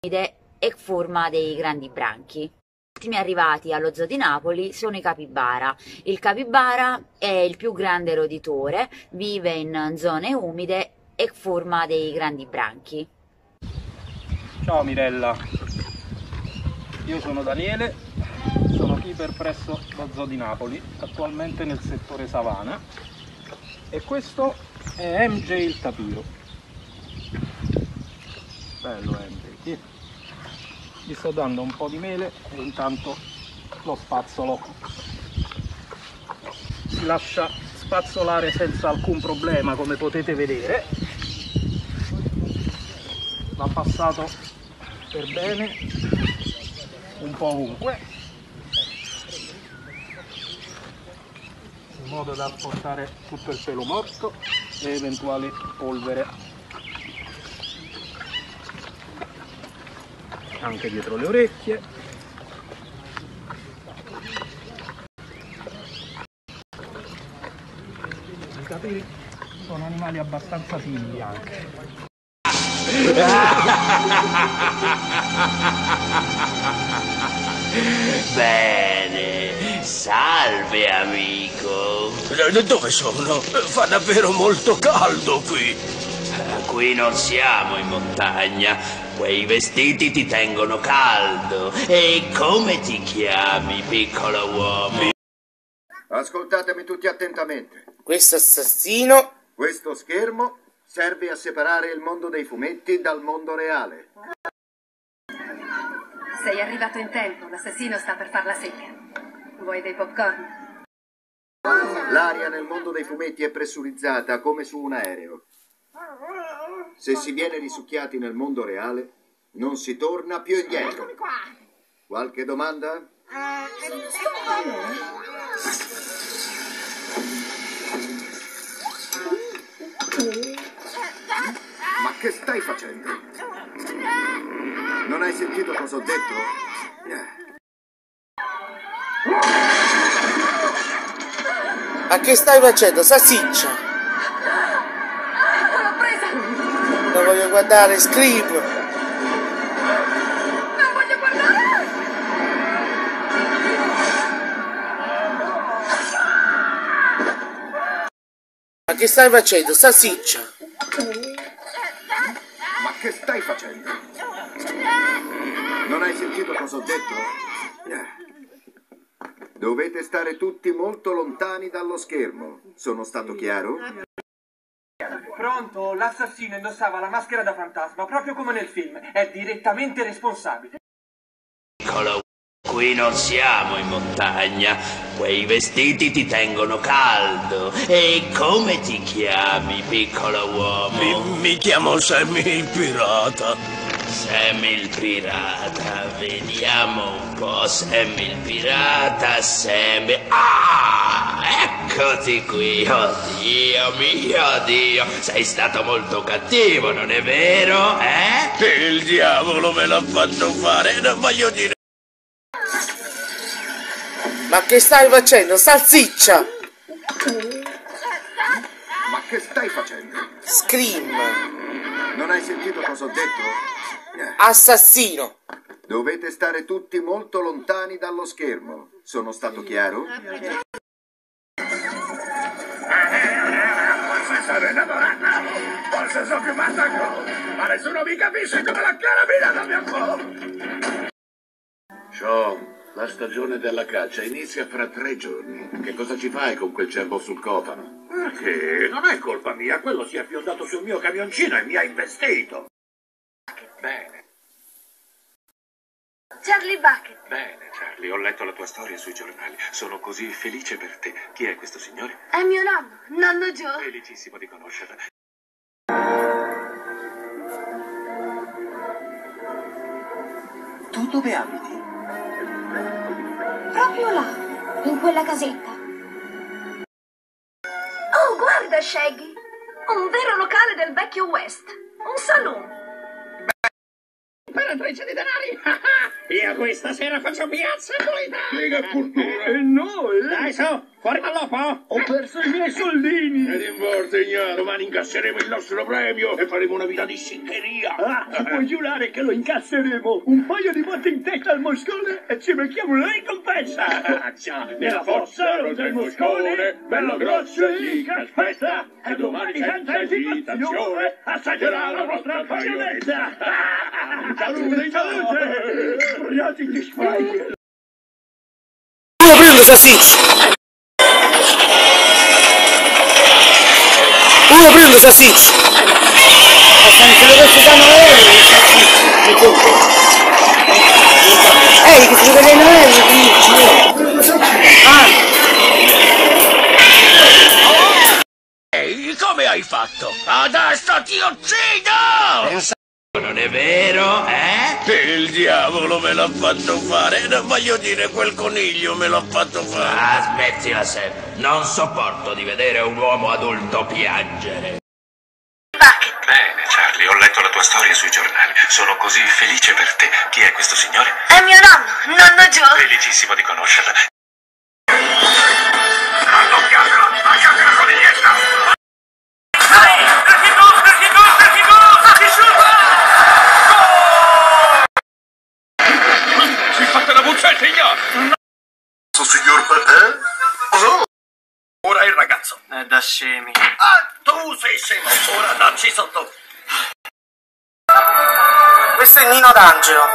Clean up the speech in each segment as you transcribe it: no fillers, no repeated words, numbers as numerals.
e forma dei grandi branchi. Gli ultimi arrivati allo zoo di Napoli sono i capibara. Il capibara è il più grande roditore, vive in zone umide e forma dei grandi branchi. Ciao Mirella, io sono Daniele, sono keeper presso lo zoo di Napoli, attualmente nel settore savana, e questo è MJ il tapiro. Bello MJ. Gli sto dando un po' di mele e intanto lo spazzolo. Si lascia spazzolare senza alcun problema, come potete vedere. Va passato per bene un po' ovunque, in modo da portare tutto il pelo morto e eventuali polvere anche dietro le orecchie. I tapiri sono animali abbastanza simili anche. Bene, salve amico. Dove sono? Fa davvero molto caldo qui. Qui non siamo in montagna. Quei vestiti ti tengono caldo. E come ti chiami, piccolo uomo? Ascoltatemi tutti attentamente. Questo assassino... Questo schermo serve a separare il mondo dei fumetti dal mondo reale. Sei arrivato in tempo, l'assassino sta per far la secca. Vuoi dei popcorn? L'aria nel mondo dei fumetti è pressurizzata come su un aereo. Se si viene risucchiati nel mondo reale, non si torna più indietro. Qualche domanda? Ma che stai facendo? Non hai sentito cosa ho detto? Ma che stai facendo, salsiccia? L'ho presa! Non voglio guardare, Scream! Non voglio guardare! Ma che stai facendo, salsiccia? Ma che stai facendo? Non hai sentito cosa ho detto? Dovete stare tutti molto lontani dallo schermo. Sono stato chiaro? Pronto? L'assassino indossava la maschera da fantasma, proprio come nel film. È direttamente responsabile. Piccolo, qui non siamo in montagna. Quei vestiti ti tengono caldo. E come ti chiami, piccolo uomo? Mi chiamo Sammy il pirata. Sammy il pirata, vediamo un po'. Sammy il pirata, Sammy... Ah, eccoti qui, oddio mio Dio. Sei stato molto cattivo, non è vero, eh? Il diavolo me l'ha fatto fare, non voglio dire... Ma che stai facendo, salsiccia? Ma che stai facendo? Scream! Non hai sentito cosa ho detto? Assassino! Dovete stare tutti molto lontani dallo schermo. Sono stato chiaro? Forse sono innamorato, forse sono più matto, ma nessuno mi capisce come la carabina da mio cuore. Sean, la stagione della caccia inizia fra 3 giorni. Che cosa ci fai con quel cervo sul cofano? Perché? Non è colpa mia, quello si è fiondato sul mio camioncino e mi ha investito. Bene. Charlie Bucket. Bene, Charlie, ho letto la tua storia sui giornali. Sono così felice per te. Chi è questo signore? È mio nonno, nonno Joe. Felicissimo di conoscerla. Tu dove abiti? Proprio là, in quella casetta. Oh, guarda, Shaggy. Un vero locale del vecchio West. Un saloon. per un treccia di denari. Io questa sera faccio piazza pulita. Che cultura. E noi? Dai su, fuori dall'opo. Ho perso i miei soldini. Ed importa, ignaro, domani incasseremo il nostro premio e faremo una vita di sciccheria. Ci puoi giurare che lo incasseremo? Un paio di botte in testa al moscone e ci becchiamo la ricompensa. Nella fossa oltre il moscone, bello grosso e che aspetta. E domani senza esitazione assaggerà la vostra baionetta. Salute, salute. Sbrigati di spaghi. Uno prende salsiccia! Uno prende salsiccia! Sono questi sono euro di tutto. Che sono quelle 9 Ehi, come hai fatto? Adesso ti uccido! Non è vero, eh? Il diavolo me l'ha fatto fare, non voglio dire quel coniglio me l'ha fatto fare. Smettila sempre. Non sopporto di vedere un uomo adulto piangere. Bene, Charlie, ho letto la tua storia sui giornali. Sono così felice per te. Chi è questo signore? È mio nonno, nonno Joe. Felicissimo di conoscerla. Raddoppiatelo, lasciate la coniglietta. Si fatta la bucetta, ignaro. Signor Patel? Ora il ragazzo. È da scemi. Ah, tu sei scemo. Ora dacci sotto. Questo è Nino D'Angelo.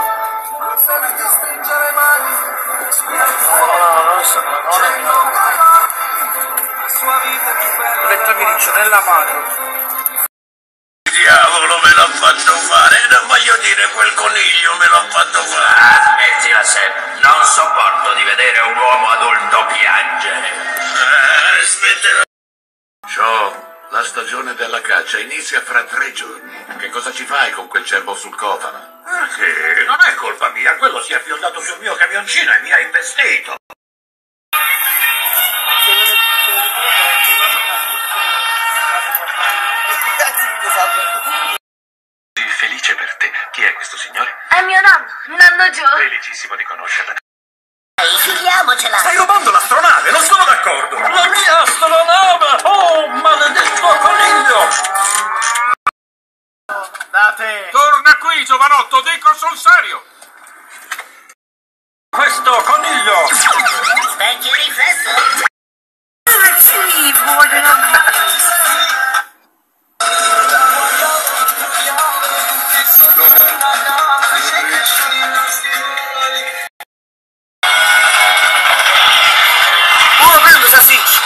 Mettami riccio nella mano. Il diavolo me l'ha fatto fare, non voglio dire quel coniglio me l'ha fatto fare. Smettila sempre. Non sopporto di vedere un uomo adulto piangere. Smetterò. Shaw, la stagione della caccia inizia fra 3 giorni. Che cosa ci fai con quel cervo sul cofano? Perché? Non è colpa mia. Quello si è fiondato sul mio camioncino e mi ha investito. Felice per te. Chi è questo signore? È mio nonno, nonno Joe. Felicissimo di conoscerla. Chiudiamocela. Stai rubando l'astronave, non sono d'accordo. La mia astronave! Oh, maledetto coniglio! Date. Torna qui, giovanotto, dico sul serio. Questo coniglio! Specchio riflesso. Uno prende salsiccia!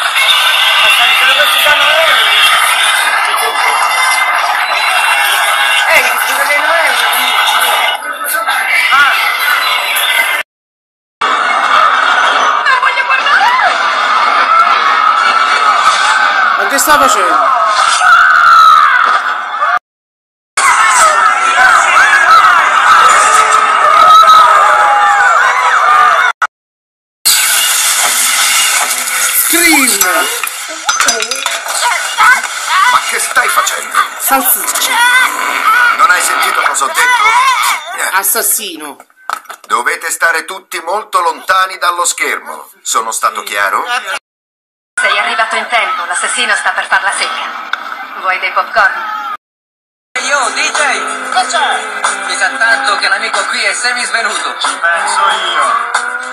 Ma che sta facendo? Ma che stai facendo? Salsiccia. Non hai sentito cosa ho detto? Assassino. Dovete stare tutti molto lontani dallo schermo. Sono stato chiaro? Sei arrivato in tempo, l'assassino sta per far la secca. Vuoi dei popcorn? Io, DJ! Cosa? Mi sa tanto che l'amico qui è semisvenuto. Penso io.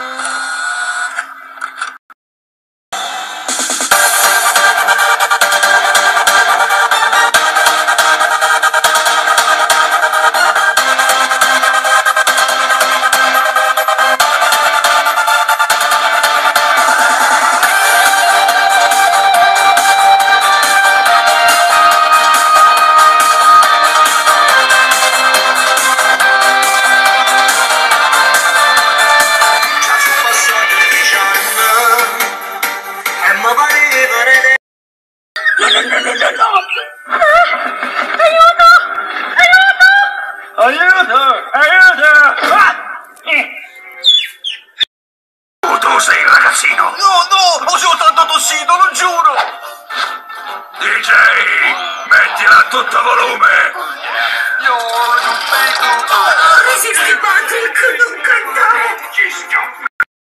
Tu sei il ragazzino. No, ho soltanto tossito, non giuro. DJ, mettila a tutto volume. Io non vedo Sisti Patrick, non cantare! Ci stiamo.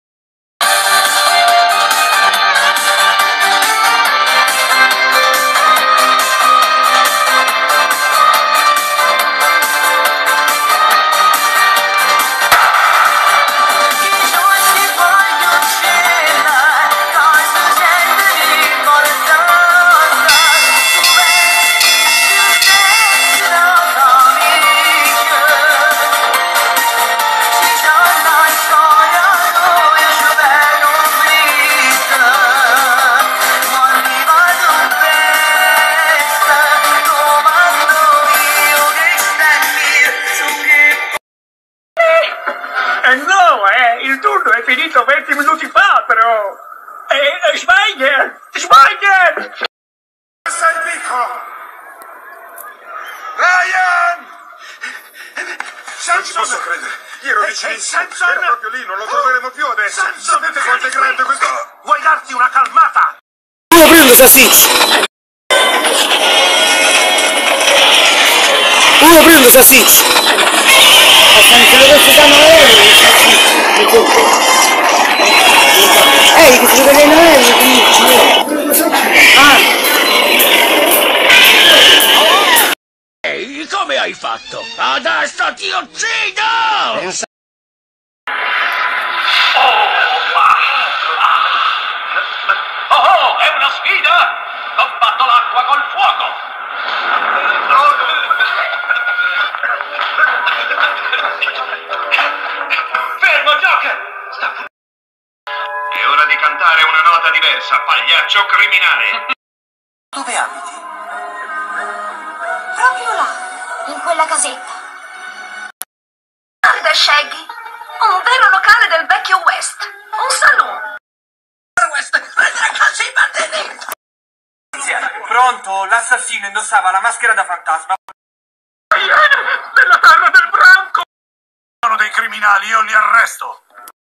Il turno è finito 20 minuti fa, però! Schweiger! Schweiger! Sei piccolo! Ryan! Non ci posso credere. Io ero vicinissimo. Era proprio lì, non lo troveremo più adesso. Samson, Sapete quanto è grande questo? Vuoi darti una calmata? Uno prendo salsiccia! Uno prendo salsiccia! Se lo costano euro, mi compro. Che se lo vedono Ehi, come hai fatto? Adesso ti uccido! Oh, è una sfida! Combatto l'acqua col fuoco! Fermo, Joker! È ora di cantare una nota diversa, pagliaccio criminale! Dove abiti? Proprio là, in quella casetta. Guarda, Shaggy, un vero locale del vecchio West. Un saloon. West, prendere a calci i bambini! Pronto? L'assassino indossava la maschera da fantasma. Della terra del branco! Sono dei criminali, io li arresto!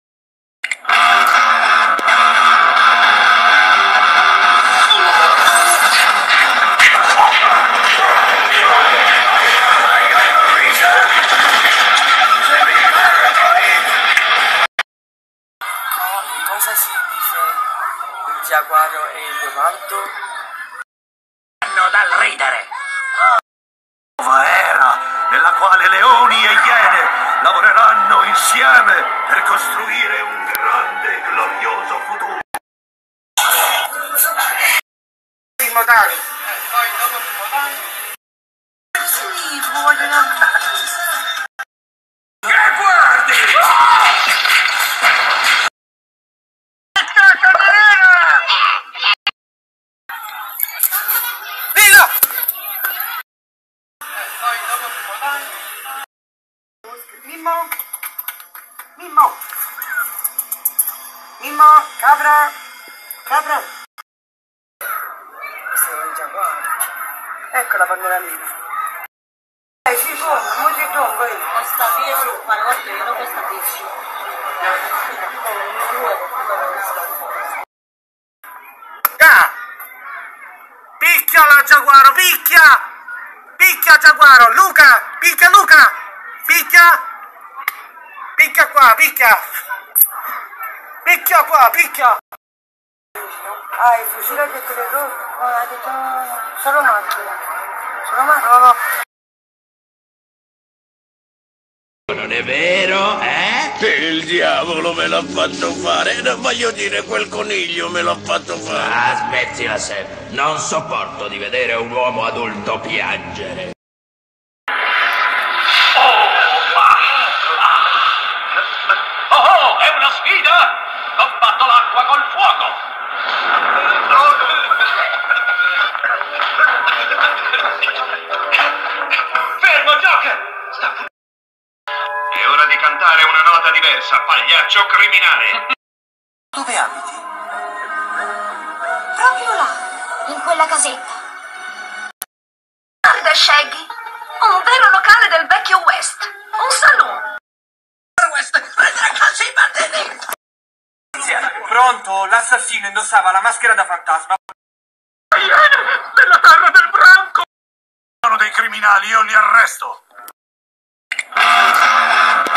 Cosa si dice il giaguaro e il leopardo? Hanno dal ridere! Nuova era nella quale leoni e iene lavoreranno insieme per costruire un grande e glorioso futuro. Primo Dani. Sì, vogliono... Che guardi! Via! Mimmo! Mimmo! Mimmo! Capra! Capra! Questo è il giaguaro. Ecco la pannoramina. Sì, come? Molto tronco, questa peso, ma volte io non questa peso. Picchia la giaguaro, picchia! Picchia giaguaro, Luca! Picchia Luca! Picchia! Picchia qua, picchia! Picchia qua, picchia! Ah, il fucile ha detto le robe? No, ha detto solo macchina. Solo macchina? No. Non è vero, eh? Il diavolo me l'ha fatto fare, non voglio dire quel coniglio me l'ha fatto fare. Ah, smettila sempre. Non sopporto di vedere un uomo adulto piangere. Oh, è una sfida! Combatto l'acqua col fuoco! Fermo, Joker! È ora di cantare una nota diversa, pagliaccio criminale! Dove abiti? Proprio là, in quella casetta. Guarda, Shaggy, un vero locale del vecchio West. Un saloon. West, prendere a calci i bambini! Pronto? L'assassino indossava la maschera da fantasma. Della terra del branco! Sono dei criminali, io li arresto!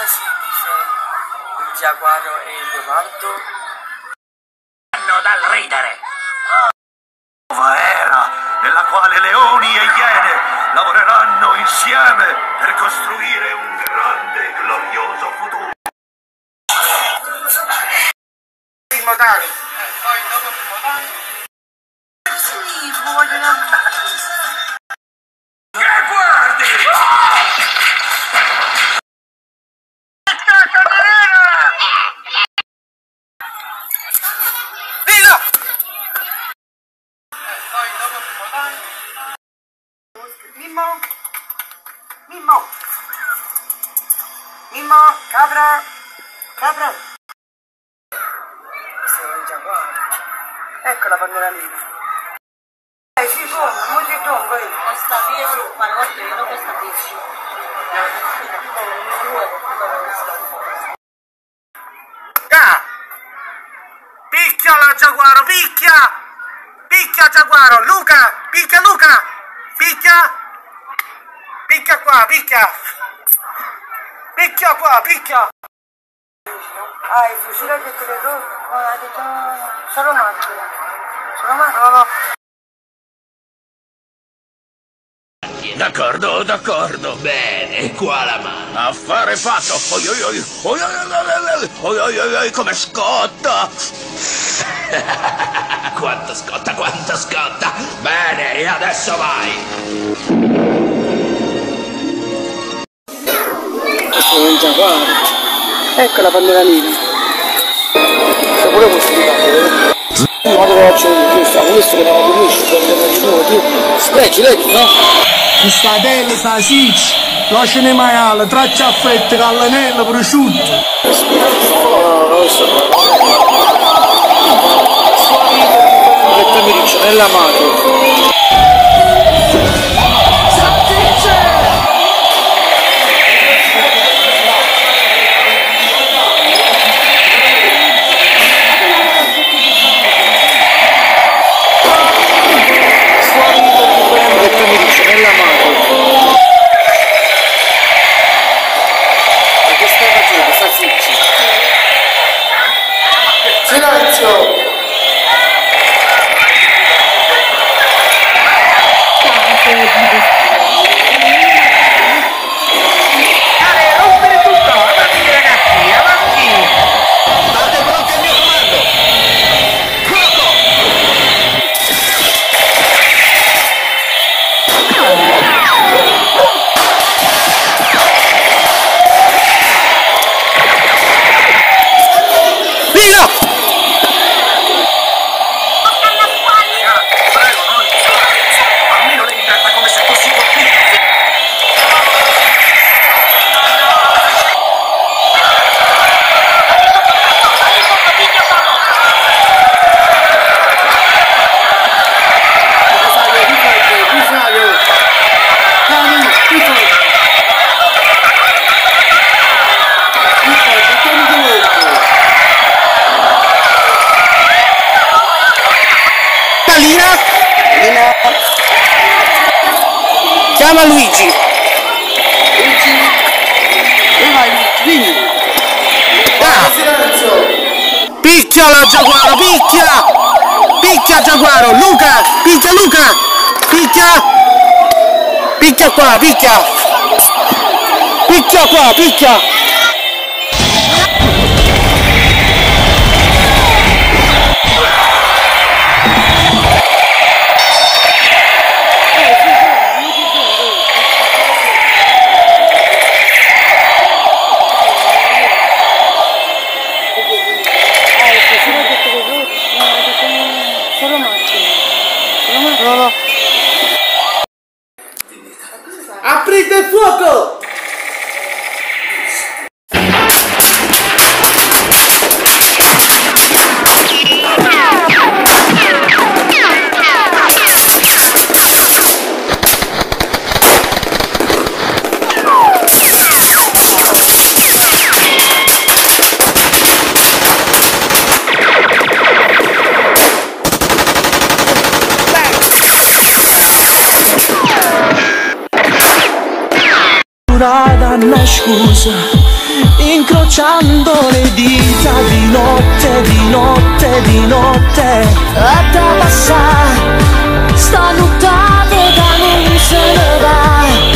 cosa si dice il giaguaro e il leopardo? Hanno dal ridere. Nuova era nella quale leoni e iene lavoreranno insieme per costruire un grande e glorioso futuro. Modali. Sì, vogliono... Che guardi? Vino! Mimmo! Mimmo! Mimmo! Capra! Capra! Ecco la pannoramina. Sì, come? Molti troppo, Questa peso, ma volte meno questa peso. Picchia la Giaguaro, picchia! Picchia Giaguaro, Luca! Picchia Luca! Picchia! Picchia qua, picchia! Picchia qua, picchia! Ah, il fucile ha detto le cose? No, ha detto solo macchina. Solo macchina? No. D'accordo, d'accordo. Bene, qua la mano. Affare fatto. Oi oi oi. Oi oi oi oi oi oi oi, come scotta. Quanto scotta, quanto scotta. Bene, e adesso vai. Questo è un giaguaro. Ecco la pannoramina. Se pure questo di fare. Ma dove faccio io? Questo che non conosci, prendiamo di nuovo. Leggi, no? Sta tela, sta ciccia, lasciane maiale, traccia a fette, callanello, prosciutto. Non so. Mettami riccio nella mano. Silenzio! Dai, rompere tutto! Avanti ragazzi, avanti! State pronti al mio comando! Fuoco! Via! Chiama Luigi. Luigi. Dove vai? Vieni. Silenzio! Picchia la Giaguaro, picchia! Picchia Giaguaro! Luca! Picchia Luca! Picchia! Picchia qua, picchia! Picchia qua, picchia! Aprite il fuoco! Danna scusa, incrociando le dita di notte, di notte, di notte. A te passa sta nottata che non se ne va.